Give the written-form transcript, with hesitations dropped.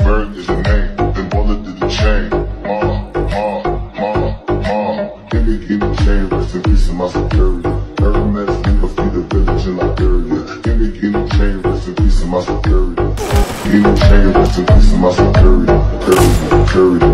Bird is the name, then bullet to the chain. Give me chain, rest in peace in my security. Hermes, nigga, feed the village in Liberia. Give me chain, rest in peace in my security. Give me chain, rest in peace in my security. Security.